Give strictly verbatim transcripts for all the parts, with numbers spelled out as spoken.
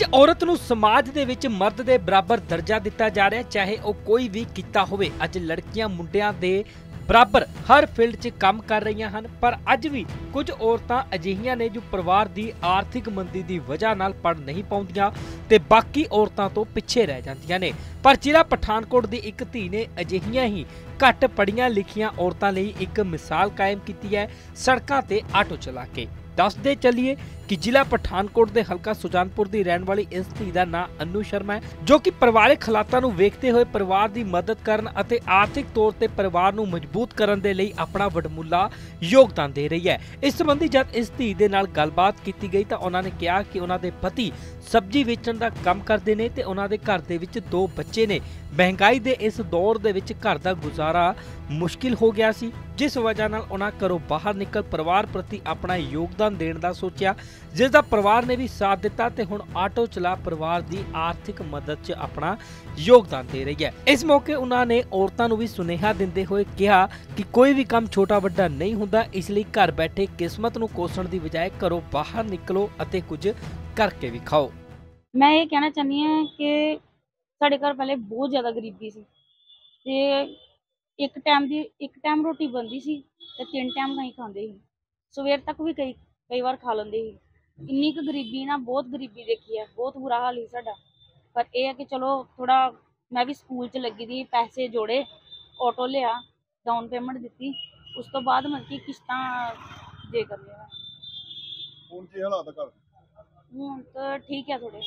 ਅੱਜ ਔਰਤ ਨੂੰ ਸਮਾਜ ਦੇ ਵਿੱਚ ਮਰਦ ਦੇ ਬਰਾਬਰ ਦਰਜਾ ਦਿੱਤਾ ਜਾ ਰਿਹਾ, ਚਾਹੇ ਉਹ ਕੋਈ ਵੀ ਕਿੱਤਾ ਹੋਵੇ। ਅੱਜ ਲੜਕੀਆਂ ਮੁੰਡਿਆਂ ਦੇ ਬਰਾਬਰ ਹਰ ਫੀਲਡ 'ਚ ਕੰਮ ਕਰ ਰਹੀਆਂ ਹਨ, ਪਰ ਅੱਜ ਵੀ ਕੁਝ ਔਰਤਾਂ ਅਜਿਹੀਆਂ ਨੇ ਜੋ ਪਰਿਵਾਰ ਦੀ ਆਰਥਿਕ ਮੰਦੀ ਦੀ ਵਜ੍ਹਾ ਨਾਲ ਪੜ੍ਹ ਨਹੀਂ ਪਾਉਂਦੀਆਂ ਤੇ ਬਾਕੀ ਔਰਤਾਂ ਤੋਂ ਪਿੱਛੇ ਰਹਿ ਜਾਂਦੀਆਂ ਨੇ। ਪਰ ਜ਼ਿਲ੍ਹਾ ਪਠਾਨਕੋਟ ਦੀ ਇੱਕ ਧੀ ਨੇ ਅਜਿਹੀਆਂ ਹੀ ਘੱਟ ਪੜ੍ਹੀਆਂ ਲਿਖੀਆਂ ਔਰਤਾਂ ਲਈ ਇੱਕ ਮਿਸਾਲ ਕਾਇਮ ਕੀਤੀ ਹੈ, ਸੜਕਾਂ ਤੇ ਆਟੋ ਚਲਾ ਕੇ। ਦੱਸਦੇ ਚੱਲੀਏ कि जिला पठानकोट के हल्का सुजानपुर की रहने वाली इस धी का नाम अनु शर्मा है, जो कि परिवारिक हालातों वेखते हुए परिवार की मदद करन अते आर्थिक तौर पर परिवार को मजबूत करने के लिए अपना वडमुला योगदान दे रही है। इस संबंधी जब इस धी के नाल गलबात की गई तो उन्होंने कहा कि उन्होंने पति सब्जी वेचण का काम करते हैं तो उन्होंने घर के विच दो बच्चे ने। महंगाई के इस दौर दे विच घर का गुजारा मुश्किल हो गया सी, जिस वजह नाल उन्हां घरों बाहर निकल परिवार प्रति अपना योगदान देने का सोचा, जिसका परिवार ने भी साथ दिता ते हुण आटो चला परिवार की आर्थिक मदद च अपना योगदान दे रही है। इस मौके उन्होंने औरतों को भी सुनेहा दिंदे हुए कहा कि कोई भी काम छोटा वड्डा नहीं हुंदा, इसलिए घर बैठे किस्मत नूं कोसण दी बजाय घरों बाहर निकलो अते कुछ करके भी खाओ। मैं ये कहना चाहनी हूँ कि साढ़े घर पहले बहुत ज़्यादा गरीबी सी ते एक टाइम दी एक टाइम रोटी बनती सी ते तीन टाइम नहीं खाते सी, सवेर तक भी कई कई बार खा लेंदे सी। इन्नी क गरीबी ना बहुत गरीबी देखी है, बहुत बुरा हाल ही साडा। पर यह है कि चलो थोड़ा मैं भी स्कूल च लगी थी, पैसे जोड़े, ऑटो लिया, डाउन पेमेंट दी, उस तो बाद मतलब कि किश्तां दे कर लिया। ਹੁਣ ਕੀ ਹਾਲਾਤ ਕਰ ਹੁਣ ਤਾਂ ਠੀਕ ਹੈ ਥੋੜੇ।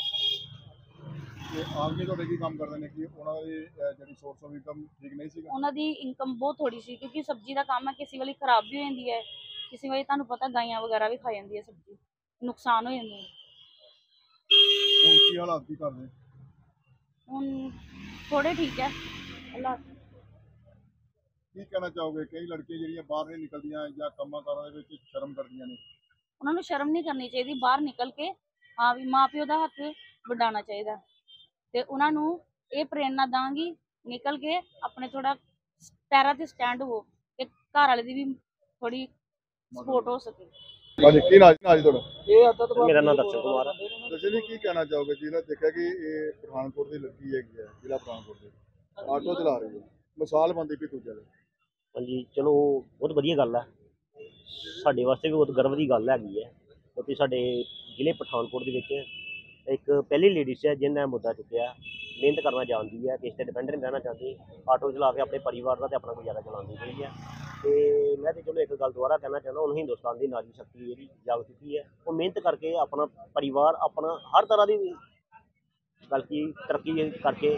ਤੇ ਆਦਮੀ ਤੁਹਾਡੇ ਕੀ ਕੰਮ ਕਰਦੇ ਨੇ ਕਿ ਉਹਨਾਂ ਦੀ ਜਿਹੜੀ ਸੋਰਸ ਆਫ ਇਨਕਮ ਠੀਕ ਨਹੀਂ ਸੀਗਾ? ਉਹਨਾਂ ਦੀ ਇਨਕਮ ਬਹੁਤ ਥੋੜੀ ਸੀ, ਕਿਉਂਕਿ ਸਬਜ਼ੀ ਦਾ ਕੰਮ ਹੈ, ਕਿਸੇ ਵੇਲੇ ਖਰਾਬ ਵੀ ਹੋ ਜਾਂਦੀ ਹੈ, ਕਿਸੇ ਵੇਲੇ ਤੁਹਾਨੂੰ ਪਤਾ ਗਾਈਆਂ ਵਗੈਰਾ ਵੀ ਖਾ ਜਾਂਦੀ ਹੈ ਸਬਜ਼ੀ, नुकसान हो जाते हैं। ਹੁਣ ਕੀ ਹਾਲਾਤ ਕੀ ਕਰਦੇ? ਹੁਣ थोड़े ठीक है अल्लाह। ਕੀ ਕਹਿਣਾ ਚਾਹੋਗੇ ਕਈ ਲੜਕੀਆਂ ਜਿਹੜੀਆਂ ਬਾਹਰ ਨਹੀਂ ਨਿਕਲਦੀਆਂ ਜਾਂ ਕੰਮਾਂ ਕਾਰਾਂ ਦੇ ਵਿੱਚ ਸ਼ਰਮ ਕਰਦੀਆਂ ਨੇ? ਉਹਨਾਂ ਨੂੰ ਸ਼ਰਮ ਨਹੀਂ ਕਰਨੀ ਚਾਹੀਦੀ, ਬਾਹਰ ਨਿਕਲ ਕੇ ਹਾਂ ਵੀ ਮਾਂ ਪਿਓ ਦਾ ਹੱਥ ਵਡਾਉਣਾ ਚਾਹੀਦਾ ਤੇ ਉਹਨਾਂ ਨੂੰ ਇਹ ਪ੍ਰੇਰਨਾ ਦਾਂਗੀ ਨਿਕਲ ਕੇ ਆਪਣੇ ਥੋੜਾ ਪੈਰਾਂ ਤੇ ਸਟੈਂਡ ਹੋ ਤੇ ਘਰ ਵਾਲੇ ਦੀ ਵੀ ਥੋੜੀ ਸਪੋਰਟ ਹੋ ਸਕੇ। ਹਾਂਜੀ, ਕੀ ਨਾਮ ਜੀ ਤੁਹਾਡਾ? मेरा नाम दर्शन कुमार है। ਦੱਸੋ ਜੀ ਕੀ ਕਹਿਣਾ ਚਾਹੋਗੇ? ਜਿਹੜਾ ਦੇਖਿਆ ਕਿ ਇਹ ਪਠਾਨਕੋਟ ਦੀ ਲੜਕੀ ਹੈਗੀ ਹੈ, ਜ਼ਿਲ੍ਹਾ ਪਠਾਨਕੋਟ ਦੇ ਆਟੋ ਚਲਾ ਰਹੀ ਹੈ, ਮਿਸਾਲ ਬਣਦੀ ਪਈ ਦੂਜਿਆਂ ਦੀ। ਹਾਂਜੀ, ਚਲੋ ਬਹੁਤ ਵਧੀਆ ਗੱਲ ਹੈ, ਸਾਡੇ ਵਾਸਤੇ ਵੀ ਬਹੁਤ ਗਰਵ ਦੀ ਗੱਲ ਹੈਗੀ ਹੈ, ਕਿਉਂਕਿ ਸਾਡੇ ਜ਼ਿਲ੍ਹੇ ਪਠਾਨਕੋਟ ਦੇ ਵਿੱਚ ਇੱਕ ਪਹਿਲੀ ਲੇਡੀਜ਼ ਹੈ ਜਿਹਨੇ ਮੁੱਦਾ ਚੁੱਕਿਆ, ਮਿਹਨਤ ਕਰਨਾ ਜਾਣਦੀ ਹੈ, ਕਿਸੇ 'ਤੇ ਡਿਪੈਂਡ ਨਹੀਂ ਰਹਿਣਾ ਚਾਹੁੰਦੀ, ਆਟੋ ਚਲਾ ਕੇ ਆਪਣੇ ਪਰਿਵਾਰ ਦਾ ਅਤੇ ਆਪਣਾ ਗੁਜ਼ਾਰਾ ਚਲਾਉਂਦੀ ਪਈ ਹੈ। ਅਤੇ ਮੈਂ ਤਾਂ ਚਲੋ ਇੱਕ ਗੱਲ ਦੁਬਾਰਾ ਕਹਿਣਾ ਚਾਹੁੰਦਾ, ਹੁਣ ਹਿੰਦੁਸਤਾਨ ਦੀ ਨਾਰੀ ਸ਼ਕਤੀ ਜਿਹੜੀ ਜਾਗ ਚੁੱਕੀ ਹੈ, ਉਹ ਮਿਹਨਤ ਕਰਕੇ ਆਪਣਾ ਪਰਿਵਾਰ ਆਪਣਾ ਹਰ ਤਰ੍ਹਾਂ ਦੀ ਬਲਕਿ ਤਰੱਕੀ ਕਰਕੇ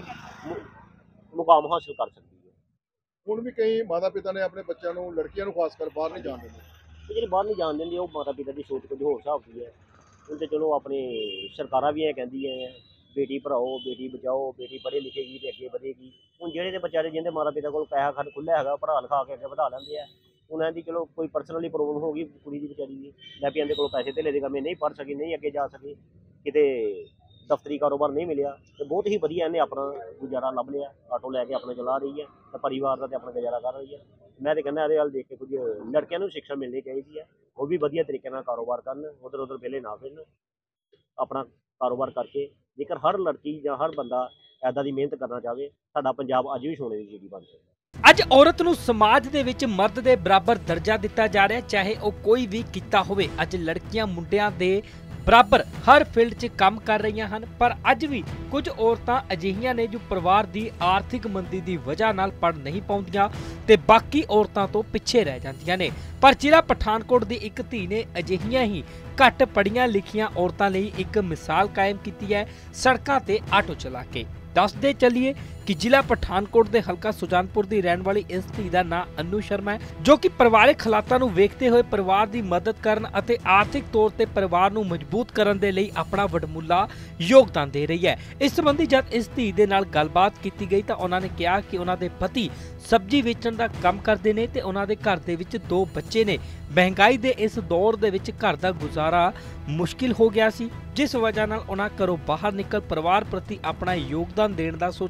ਮੁਕਾਮ ਹਾਸਿਲ ਕਰ ਸਕਦੀ ਹੈ। ਹੁਣ ਵੀ ਕਈ ਮਾਤਾ ਪਿਤਾ ਨੇ ਆਪਣੇ ਬੱਚਿਆਂ ਨੂੰ, ਲੜਕੀਆਂ ਨੂੰ ਖਾਸ ਕਰ ਬਾਹਰ ਨਹੀਂ ਜਾਣ ਦਿੰਦੇ, ਅਤੇ ਜਿਹੜੇ ਬਾਹਰ ਨਹੀਂ ਜਾਣ ਦਿੰਦੇ ਉਹ ਮਾਤਾ ਪਿਤਾ ਦੀ ਸੋਚ ਕੁਝ ਹੋਰ ਹਿਸਾਬ ਦੀ ਹੈ। ਹੁਣ ਤਾਂ ਚਲੋ ਆਪਣੇ ਸਰਕਾਰਾਂ ਵੀ ਇਹ ਕਹਿੰਦੀਆਂ ਹੈ बेटी पढ़ाओ, बेटी बचाओ, बेटी पढ़े लिखेगी तो अगे बढ़ेगी। ਹੁਣ ਜਿਹੜੇ ਦੇ ਬੱਚੇ ਜਿੰਦੇ ਮਾਤਾ ਪਿਤਾ ਕੋਲ ਪੈਸਾ ਖਰ ਖੁੱਲ੍ਹਾ ਹੈਗਾ, ਪੜ੍ਹਾ ਲਿਖਾ ਕੇ ਅੱਗੇ ਵਧਾ ਲੈਂਦੇ ਆ। ਉਹਨਾਂ ਦੀ ਚਲੋ ਕੋਈ ਪਰਸਨਲੀ ਪ੍ਰੋਬਲਮ ਹੋ ਗਈ ਕੁੜੀ ਦੀ ਵਿਚਾਰੀ ਦੀ, ਲੈ ਵੀ ਇਹਦੇ ਕੋਲ ਪੈਸੇ ਧੇਲੇ ਦੇ ਕਮੀ, ਨਹੀਂ ਪੜ੍ਹ ਸਕੀ, ਨਹੀਂ ਅੱਗੇ ਜਾ ਸਕੀ, ਕਿਤੇ ਦਫ਼ਤਰੀ ਕਾਰੋਬਾਰ ਨਹੀਂ ਮਿਲਿਆ, ਤੇ ਬਹੁਤ ਹੀ ਵਧੀਆ ਇਹਨੇ ਆਪਣਾ ਗੁਜ਼ਾਰਾ ਲੱਭ ਲਿਆ, ਆਟੋ ਲੈ ਕੇ ਆਪਣਾ ਚਲਾ ਰਹੀ ਹੈ ਤੇ ਪਰਿਵਾਰ ਦਾ ਤੇ ਆਪਣਾ ਗੁਜ਼ਾਰਾ ਕਰ ਰਹੀ ਹੈ। ਮੈਂ ਤਾਂ ਕਹਿੰਦਾ ਇਹਦੇ ਵੱਲ ਦੇਖ ਕੇ ਕੁਝ ਲੜਕਿਆਂ ਨੂੰ ਸਿੱਖਿਆ ਮਿਲਣੀ ਚਾਹੀਦੀ ਹੈ, ਉਹ ਵੀ ਵਧੀਆ ਤਰੀਕੇ ਨਾਲ ਕਾਰੋਬਾਰ ਕਰਨ, ਉੱਧਰ ਉੱਧਰ ਵਿਹਲੇ ਨਾ ਫਿਰਨ, ਆਪਣਾ ਕਾਰੋਬਾਰ ਕਰਕੇ। ਜੇਕਰ ਹਰ ਲੜਕੀ ਜਾਂ ਹਰ ਬੰਦਾ ਇੱਦਾਂ ਦੀ ਮਿਹਨਤ ਕਰਨਾ ਚਾਹਵੇ, ਸਾਡਾ ਪੰਜਾਬ ਅੱਜ ਵੀ ਸੋਨੇ ਦੀ ਚਿੜੀ ਬਣ ਸਕਦਾ। ਅੱਜ ਔਰਤ ਨੂੰ ਸਮਾਜ ਦੇ ਵਿੱਚ ਮਰਦ ਦੇ ਬਰਾਬਰ ਦਰਜਾ ਦਿੱਤਾ ਜਾ ਰਿਹਾ, ਚਾਹੇ ਉਹ ਕੋਈ ਵੀ ਕਿੱਤਾ ਹੋਵੇ। ਅੱਜ ਲੜਕੀਆਂ ਮੁੰਡਿਆਂ ਦੇ ਬਰਾਬਰ ਹਰ ਫੀਲਡ 'ਚ ਕੰਮ ਕਰ ਰਹੀਆਂ ਹਨ, ਪਰ ਅੱਜ ਵੀ ਕੁਝ ਔਰਤਾਂ ਅਜਿਹੀਆਂ ਨੇ ਜੋ ਪਰਿਵਾਰ ਦੀ ਆਰਥਿਕ ਮੰਦੀ ਦੀ ਵਜ੍ਹਾ ਨਾਲ ਪੜ੍ਹ ਨਹੀਂ ਪਾਉਂਦੀਆਂ ਤੇ ਬਾਕੀ ਔਰਤਾਂ ਤੋਂ ਪਿੱਛੇ ਰਹਿ ਜਾਂਦੀਆਂ ਨੇ। ਪਰ ਜ਼ਿਲ੍ਹਾ ਪਠਾਨਕੋਟ ਦੀ ਇੱਕ ਧੀ ਨੇ ਅਜਿਹੀਆਂ ਹੀ ਘੱਟ ਪੜ੍ਹੀਆਂ ਲਿਖੀਆਂ ਔਰਤਾਂ ਲਈ ਇੱਕ ਮਿਸਾਲ ਕਾਇਮ ਕੀਤੀ ਹੈ, ਸੜਕਾਂ ਤੇ ਆਟੋ ਚਲਾ ਕੇ। ਦੱਸਦੇ ਚੱਲੀਏ कि जिला पठानकोट के हल्का सुजानपुर की रहने वाली इस धी का नाम अनु शर्मा है, जो कि परिवारिक हालातों वेखते हुए परिवार की मदद करन अते आर्थिक तौर पर परिवार को मजबूत करने के लिए अपना वडमुला योगदान दे रही है। इस संबंधी जब इस धी के नाल गलबात की गई तो उन्होंने कहा कि उन्होंने पति सब्जी वेचण का काम करते हैं तो उन्होंने घर के विच दो बच्चे ने। महंगाई के इस दौर दे विच घर का गुजारा मुश्किल हो गया सी, जिस वजह नाल उन्हां घरों बाहर निकल परिवार प्रति अपना योगदान देने का सोचा,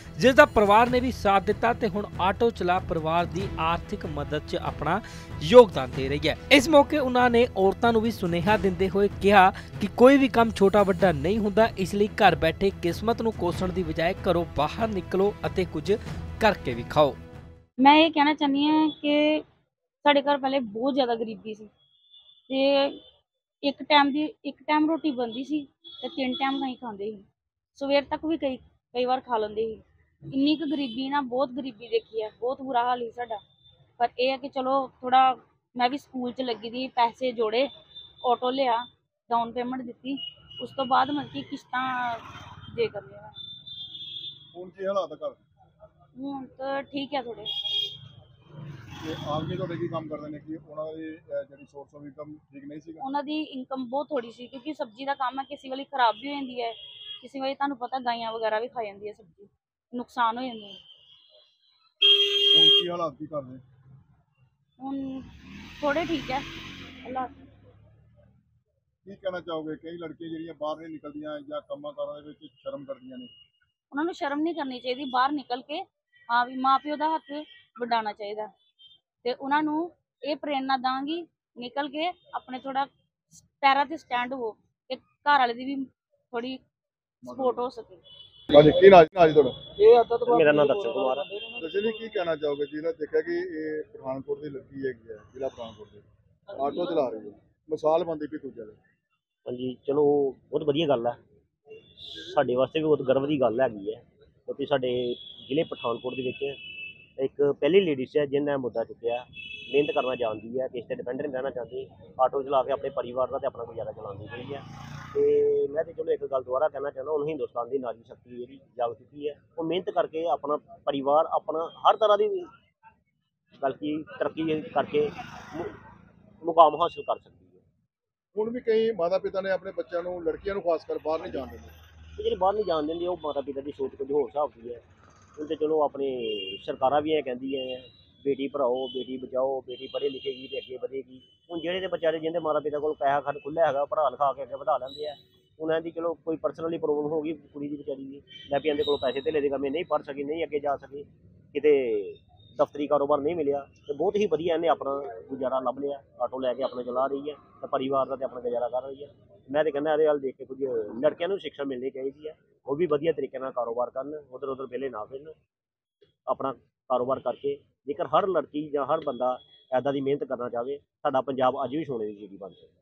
ਜਿਸ ਦਾ ਪਰਿਵਾਰ ਨੇ ਵੀ ਸਾਥ ਦਿੱਤਾ ਤੇ ਹੁਣ ਆਟੋ ਚਲਾ ਪਰਿਵਾਰ ਦੀ ਆਰਥਿਕ ਮਦਦ 'ਚ ਆਪਣਾ ਯੋਗਦਾਨ ਦੇ ਰਹੀ ਹੈ। ਇਸ ਮੌਕੇ ਉਹਨਾਂ ਨੇ ਔਰਤਾਂ ਨੂੰ ਵੀ ਸੁਨੇਹਾ ਦਿੰਦੇ ਹੋਏ ਕਿਹਾ ਕਿ ਕੋਈ ਵੀ ਕੰਮ ਛੋਟਾ ਵੱਡਾ ਨਹੀਂ ਹੁੰਦਾ, ਇਸ ਲਈ ਘਰ ਬੈਠੇ ਕਿਸਮਤ ਨੂੰ ਕੋਸਣ ਦੀ ਬਜਾਏ ਘਰੋਂ ਬਾਹਰ ਨਿਕਲੋ ਅਤੇ ਕੁਝ ਕਰਕੇ ਵੀ ਖਾਓ। ਮੈਂ ਇਹ ਕਹਿਣਾ ਚਾਹੁੰਦੀ ਹਾਂ ਕਿ ਸਾਡੇ ਘਰ ਪਹਿਲੇ ਬਹੁਤ ਜ਼ਿਆਦਾ ਗਰੀਬੀ ਸੀ ਤੇ ਇੱਕ ਟਾਈਮ ਦੀ ਇੱਕ ਟਾਈਮ ਰੋਟੀ ਬਣਦੀ ਸੀ ਤੇ ਤਿੰਨ ਟਾਈਮ ਅਸੀਂ ਖਾਂਦੇ ਸੀ। ਸਵੇਰ ਤੱਕ ਵੀ ਕਈ ਕਈ ਵਾਰ ਖਾ ਲੈਂਦੇ ਸੀ। ਇੰਨੀ ਕੁ ਗਰੀਬੀ ਨਾ, ਬਹੁਤ ਗਰੀਬੀ ਦੇਖੀ ਹੈ, ਬਹੁਤ ਬੁਰਾ ਹਾਲ ਸੀ ਸਾਡਾ। ਪਰ ਇਹ ਹੈ ਕਿ ਚਲੋ ਥੋੜਾ ਮੈਂ ਵੀ ਸਕੂਲ 'ਚ ਲੱਗੀ ਦੀ, ਪੈਸੇ ਜੋੜੇ, ਆਟੋ ਲਿਆ, ਡਾਊਨ ਪੇਮੈਂਟ ਦਿੱਤੀ, ਉਸ ਤੋਂ ਬਾਅਦ ਮਤਲਬ ਕਿ ਕਿਸ਼ਤਾਂ ਦੇ ਕਰ ਲਿਆ। ਹੁਣ ਕੀ ਹਾਲਾਤ ਕਰ ਹੁਣ ਤਾਂ ਠੀਕ ਹੈ ਥੋੜੇ। ਤੇ ਆਦਮੀ ਤੁਹਾਡੇ ਕੀ ਕੰਮ ਕਰਦੇ ਨੇ ਕਿ ਉਹਨਾਂ ਦੀ ਅਹ, ਜਿਹੜੀ ਸੋਰਸ ਆਫ ਇਨਕਮ ਠੀਕ ਨਹੀਂ ਸੀਗਾ? ਉਹਨਾਂ ਦੀ ਇਨਕਮ ਬਹੁਤ ਥੋੜੀ ਸੀ ਕਿਉਂਕਿ ਸਬਜ਼ੀ ਦਾ ਕੰਮ ਹੈ, ਕਿਸੇ ਵੇਲੇ ਖਰਾਬ ਵੀ ਹੋ ਜਾਂਦੀ ਹੈ, ਕਿਸੇ ਵੇਲੇ ਤੁਹਾਨੂੰ ਪਤਾ ਗਾਈਆਂ ਵਗੈਰਾ ਵੀ ਖਾ ਜਾਂਦੀ ਹੈ ਸਬਜ਼ੀ, ਨੁਕਸਾਨ ਹੋ ਜਾਂਦਾ ਹੈ। ਹੁਣ ਕੀ ਹਾਲਾਤ ਕੀ ਕਰਦੇ? ਹੁਣ ਥੋੜੇ ਠੀਕ ਹੈ ਅੱਲਾ। ਕੀ ਕਹਿਣਾ ਚਾਹੋਗੇ? ਕਈ ਲੜਕੀਆਂ ਜਿਹੜੀਆਂ ਬਾਹਰ ਨਹੀਂ ਨਿਕਲਦੀਆਂ ਜਾਂ ਕੰਮਾਂ ਕਾਰਾਂ ਦੇ ਵਿੱਚ ਸ਼ਰਮ ਕਰਦੀਆਂ ਨੇ। ਉਹਨਾਂ ਨੂੰ ਸ਼ਰਮ ਨਹੀਂ ਕਰਨੀ ਚਾਹੀਦੀ, ਬਾਹਰ ਨਿਕਲ ਕੇ ਹਾਂ ਵੀ ਮਾਂ ਪਿਓ ਦਾ ਹੱਥ ਵਡਾਉਣਾ ਚਾਹੀਦਾ ਤੇ ਉਹਨਾਂ ਨੂੰ ਇਹ ਪ੍ਰੇਰਨਾ ਦਾਂਗੀ ਨਿਕਲ ਕੇ ਆਪਣੇ ਥੋੜਾ ਪੈਰਾਂ ਤੇ ਸਟੈਂਡ ਹੋ ਕਿ ਘਰ ਵਾਲੇ ਦੀ ਵੀ ਥੋੜੀ ਸਪੋਰਟ ਹੋ ਸਕੇ। ਹਾਂਜੀ, ਕੀ ਨਾਮ ਨਾਜ ਤੁਹਾਡਾ? ਮੇਰਾ ਨਾਮ ਦਰਸ਼ਨ ਕੁਮਾਰ ਆ। ਤੁਸੀਂ ਜੀ ਕੀ ਕਹਿਣਾ ਚਾਹੋਗੇ? ਜਿਹਨਾਂ ਦੇਖਿਆ ਕਿ ਇਹ ਪਠਾਨਕੋਟ ਦੀ ਲੱਗੀ ਹੈਗੀ ਹੈ, ਜ਼ਿਲ੍ਹਾ ਪਠਾਨਕੋਟ ਦੇ ਆਟੋ ਚਲਾ ਰਹੀ ਹੈ, ਮਿਸਾਲ ਬਣਦੀ ਪਈ ਦੂਜੇ ਦੇ। ਹਾਂਜੀ, ਚਲੋ ਬਹੁਤ ਵਧੀਆ ਗੱਲ ਹੈ, ਸਾਡੇ ਵਾਸਤੇ ਵੀ ਬਹੁਤ ਗਰਵ ਦੀ ਗੱਲ ਹੈਗੀ ਹੈ ਕਿਉਂਕਿ ਸਾਡੇ ਜ਼ਿਲ੍ਹੇ ਪਠਾਨਕੋਟ ਦੇ ਵਿੱਚ ਇੱਕ ਪਹਿਲੀ ਲੇਡੀਜ਼ ਹੈ ਜਿਹਨੇ ਮੁੱਦਾ ਚੁੱਕਿਆ। ਮਿਹਨਤ ਕਰਨਾ ਜਾਣਦੀ ਹੈ, ਕਿਸੇ 'ਤੇ ਡਿਪੈਂਡ ਨਹੀਂ ਰਹਿਣਾ ਚਾਹੁੰਦੀ, ਆਟੋ ਚਲਾ ਕੇ ਆਪਣੇ ਪਰਿਵਾਰ ਦਾ ਅਤੇ ਆਪਣਾ ਗੁਜ਼ਾਰਾ ਚਲਾਉਂਦੀ ਪਈ ਹੈ। ਅਤੇ ਮੈਂ ਤਾਂ ਚਲੋ ਇੱਕ ਗੱਲ ਦੁਬਾਰਾ ਕਹਿਣਾ ਚਾਹੁੰਦਾ, ਉਹਨੂੰ ਹਿੰਦੁਸਤਾਨ ਦੀ ਨਾਰੀ ਸ਼ਕਤੀ ਜਿਹੜੀ ਜਾਗ ਚੁੱਕੀ ਹੈ, ਉਹ ਮਿਹਨਤ ਕਰਕੇ ਆਪਣਾ ਪਰਿਵਾਰ, ਆਪਣਾ ਹਰ ਤਰ੍ਹਾਂ ਦੀ ਬਲਕਿ ਤਰੱਕੀ ਕਰਕੇ ਮੁ ਮੁਕਾਮ ਹਾਸਿਲ ਕਰ ਸਕਦੀ ਹੈ। ਹੁਣ ਵੀ ਕਈ ਮਾਤਾ ਪਿਤਾ ਨੇ ਆਪਣੇ ਬੱਚਿਆਂ ਨੂੰ, ਲੜਕੀਆਂ ਨੂੰ ਖਾਸ ਕਰ ਬਾਹਰ ਨਹੀਂ ਜਾਣ ਦਿੰਦੇ। ਅਤੇ ਜਿਹੜੇ ਬਾਹਰ ਨਹੀਂ ਜਾਣ ਦਿੰਦੇ ਉਹ ਮਾਤਾ ਪਿਤਾ ਦੀ ਸੋਚ ਕੁਝ ਹੋਰ ਹਿਸਾਬ ਦੀ ਹੈ। ਹੁਣ ਤਾਂ ਚਲੋ ਆਪਣੇ ਸਰਕਾਰਾਂ ਵੀ ਇਹ ਕਹਿੰਦੀਆਂ ਹੈ ਬੇਟੀ ਪੜ੍ਹਾਓ, ਬੇਟੀ ਬਚਾਓ, ਬੇਟੀ ਪੜ੍ਹੇ ਲਿਖੇਗੀ ਅਤੇ ਅੱਗੇ ਵਧੇਗੀ। ਹੁਣ ਜਿਹੜੇ ਦੇ ਵਿਚਾਰੇ ਜਿਹਦੇ ਮਾਤਾ ਪਿਤਾ ਕੋਲ ਪੈਸਾ ਖਰ ਖੁੱਲ੍ਹਾ ਹੈਗਾ, ਪੜ੍ਹਾ ਲਿਖਾ ਕੇ ਅੱਗੇ ਵਧਾ ਲੈਂਦੇ ਆ। ਉਹਨਾਂ ਦੀ ਚਲੋ ਕੋਈ ਪਰਸਨਲੀ ਪ੍ਰੋਬਲਮ ਹੋ ਗਈ ਕੁੜੀ ਦੀ ਵਿਚਾਰੀ ਦੀ, ਲੈ ਵੀ ਇਹਦੇ ਕੋਲ ਪੈਸੇ ਧੇਲੇ ਦੇ ਕੰਮ, ਨਹੀਂ ਪੜ੍ਹ ਸਕੀ, ਨਹੀਂ ਅੱਗੇ ਜਾ ਸਕੀ, ਕਿਤੇ ਦਫ਼ਤਰੀ ਕਾਰੋਬਾਰ ਨਹੀਂ ਮਿਲਿਆ, ਅਤੇ ਬਹੁਤ ਹੀ ਵਧੀਆ ਇਹਨੇ ਆਪਣਾ ਗੁਜ਼ਾਰਾ ਲੱਭ ਲਿਆ, ਆਟੋ ਲੈ ਕੇ ਆਪਣਾ ਚਲਾ ਰਹੀ ਹੈ ਅਤੇ ਪਰਿਵਾਰ ਦਾ ਅਤੇ ਆਪਣਾ ਗੁਜ਼ਾਰਾ ਕਰ ਰਹੀ ਹੈ। ਮੈਂ ਤਾਂ ਕਹਿੰਦਾ ਇਹਦੇ ਵੱਲ ਦੇਖ ਕੇ ਕੁਝ ਲੜਕਿਆਂ ਨੂੰ ਸਿੱਖਿਆ ਮਿਲਣੀ ਚਾਹੀਦੀ ਹੈ, ਉਹ ਵੀ ਵਧੀਆ ਤਰੀਕੇ ਨਾਲ ਕਾਰੋਬਾਰ ਕਰਨ, ਉੱਧਰ ਉੱਧਰ ਵਿਹਲੇ ਨਾ ਫਿਰਨ, ਆਪਣਾ ਕਾਰੋਬਾਰ ਕਰਕੇ। ਜੇਕਰ ਹਰ ਲੜਕੀ ਜਾਂ ਹਰ ਬੰਦਾ ਇੱਦਾਂ ਦੀ ਮਿਹਨਤ ਕਰਨਾ ਚਾਹਵੇ, ਸਾਡਾ ਪੰਜਾਬ ਅੱਜ ਵੀ ਸੋਨੇ ਦੀ ਚਿੜੀ ਬਣ ਸਕਦਾ।